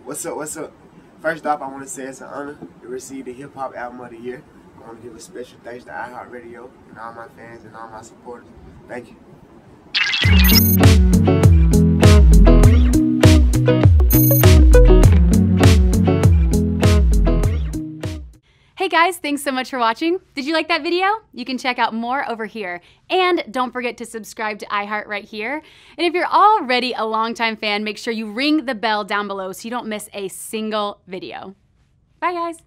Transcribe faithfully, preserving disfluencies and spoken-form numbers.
What's up, what's up? First off, I want to say it's an honor to receive the Hip Hop Album of the Year. I want to give a special thanks to iHeartRadio and all my fans and all my supporters. Thank you. Hey guys, thanks so much for watching. Did you like that video? You can check out more over here. And don't forget to subscribe to iHeart right here. And if you're already a longtime fan, make sure you ring the bell down below so you don't miss a single video. Bye guys.